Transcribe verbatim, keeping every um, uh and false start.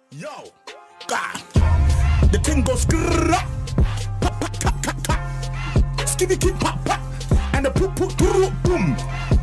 Yo, God, the thing goes skrrrr, pop, pop, pop, pop, pop, skibby, pop, pop, and the poop, poop, boom.